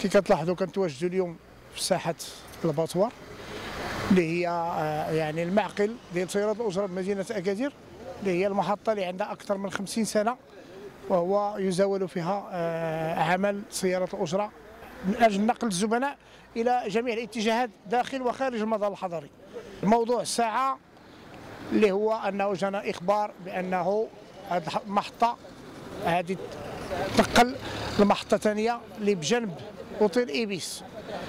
كي كتلاحظوا كنتواجدوا اليوم في ساحه الباطوار اللي هي يعني المعقل ديال سيارة الأجرة بمدينة أكادير، اللي هي المحطة اللي عندها أكثر من 50 سنة وهو يزاول فيها عمل سيارة الأجرة من أجل نقل الزبناء إلى جميع الاتجاهات داخل وخارج المظل الحضري. موضوع الساعة اللي هو أنه جانا إخبار بأنه هذه المحطة هذه تنقل لمحطة ثانية اللي بجنب أوتيل إيبيس،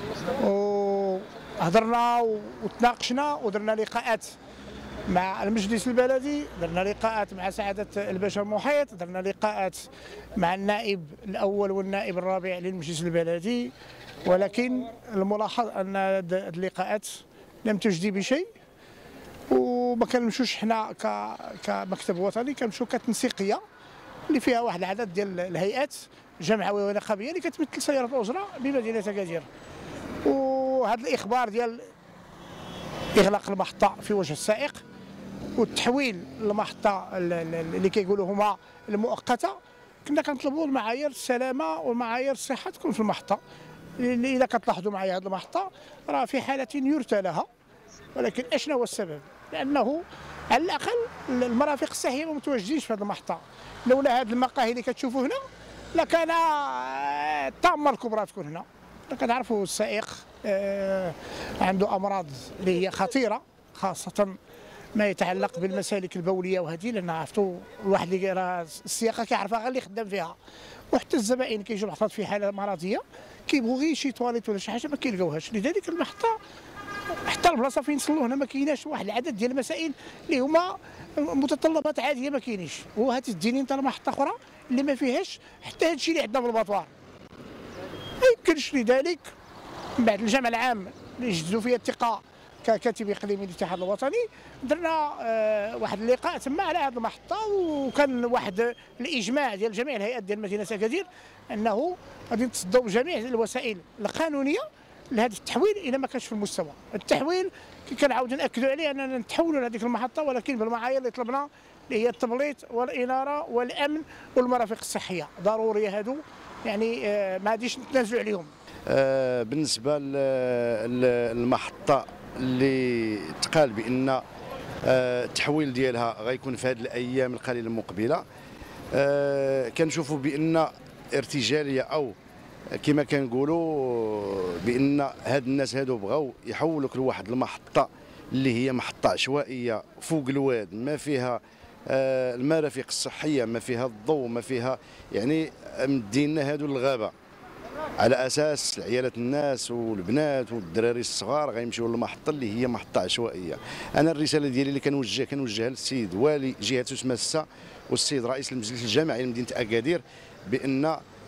وهضرنا وتناقشنا ودرنا لقاءات مع المجلس البلدي، درنا لقاءات مع سعادة الباشا المحيط، درنا لقاءات مع النائب الأول والنائب الرابع للمجلس البلدي، ولكن الملاحظ أن هذه اللقاءات لم تجدي بشيء، وما كنمشوش حنا كمكتب وطني، كنمشيو كتنسيقية اللي فيها واحد العدد ديال الهيئات جمعويه ونقابيه اللي كتمثل سيارة الأجرة بمدينة أكادير. وهذا الإخبار ديال إغلاق المحطة في وجه السائق والتحويل للمحطة اللي كيقولوا هما المؤقتة، كنا كنطلبوا المعايير السلامة والمعايير الصحة تكون في المحطة. اللي إذا كتلاحظوا معايا هذه المحطة راه في حالة يرثى لها، ولكن أشنو هو السبب؟ لأنه على الأقل المرافق الصحية ما متواجدينش في هذه المحطة. لولا هذه المقاهي اللي كتشوفوا هنا لكان الطامة الكبرى تكون هنا. كتعرفوا السائق عنده أمراض اللي هي خطيرة، خاصة ما يتعلق بالمسالك البولية وهذه، لأن عرفتوا الواحد اللي راه السياقة كيعرفها غير اللي خدام فيها، وحتى الزبائن كيجيو محطات في حالة مرضية كيبغوا غير شي تواليت ولا شي حاجة ما كيلقاوهاش. لذلك المحطة حتى البلاصة فين نصلوا هنا ما كايناش واحد العدد ديال المسائل اللي هما متطلبات عادية ما كاينينش، وهاتي تديني انت لمحطة أخرى اللي ما فيهاش حتى هذا الشيء اللي عندنا في الباطوار. ما يمكنش. لذلك من بعد الجمع العام اللي جدوا فيه الثقه ككاتب اقليمي للاتحاد الوطني درنا واحد اللقاء تما على هذه المحطه، وكان واحد الاجماع ديال جميع الهيئات ديال مدينه اكادير انه غادي نتصدوا بجميع الوسائل القانونيه لهذا التحويل الى ما كانش في المستوى. التحويل كنعاودوا ناكدوا عليه اننا نتحولوا لهذيك المحطه، ولكن بالمعايير اللي طلبنا اللي هي التبليط والاناره والامن والمرافق الصحيه، ضروريه هادو يعني ما غاديش نتنازلوا عليهم. بالنسبه للمحطه اللي تقال بان التحويل ديالها غيكون في هذه الايام القليله المقبله، كنشوفوا بان ارتجاليه او كما كنقولوا بان هاد الناس هادو بغاو يحولوك لواحد المحطه اللي هي محطه عشوائيه فوق الواد، ما فيها المرافق الصحيه، ما فيها الضوء، ما فيها، يعني مدينا هادو للغابه على اساس عيالات الناس والبنات والدراري الصغار غيمشيو للمحطه اللي هي محطه عشوائيه. انا الرساله ديالي اللي كنوجهها للسيد والي جهه سوسماسة والسيد رئيس المجلس الجامعي لمدينه اكادير بان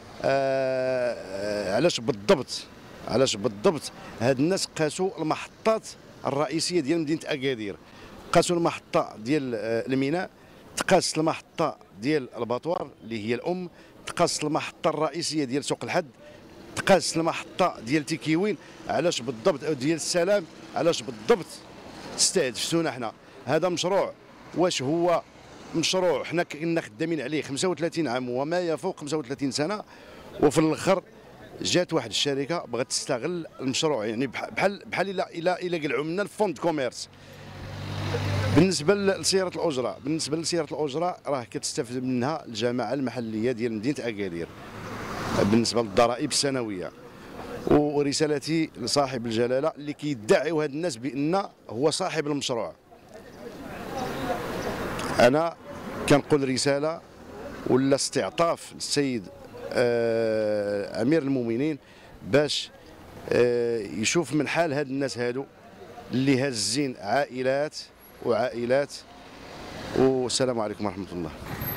علاش بالضبط هاد الناس قاسوا المحطات الرئيسيه ديال مدينه اكادير، قاسوا المحطه ديال الميناء، تقاس المحطه ديال الباطوار اللي هي الام، تقاس المحطه الرئيسيه ديال سوق الحد، تقاس المحطه ديال تيكيوين. علاش بالضبط ديال السلام؟ علاش بالضبط استهدفتونا حنا؟ هذا مشروع، واش هو مشروع حنا كنا خدامين عليه 35 عام وما يفوق 35 سنه، وفي الاخر جات واحد الشركه بغات تستغل المشروع، يعني بحال الى قلعوا منا الفوند كوميرس. بالنسبه لسياره الاجره راه كتستافد منها الجماعه المحليه ديال مدينه اكادير بالنسبه للضرائب السنويه. ورسالتي لصاحب الجلاله اللي كيدعيو هاد الناس بان هو صاحب المشروع، انا كنقول رساله ولا استعطاف للسيد امير المؤمنين باش يشوف من حال هاد الناس هادو اللي هازين عائلات. والسلام عليكم ورحمه الله.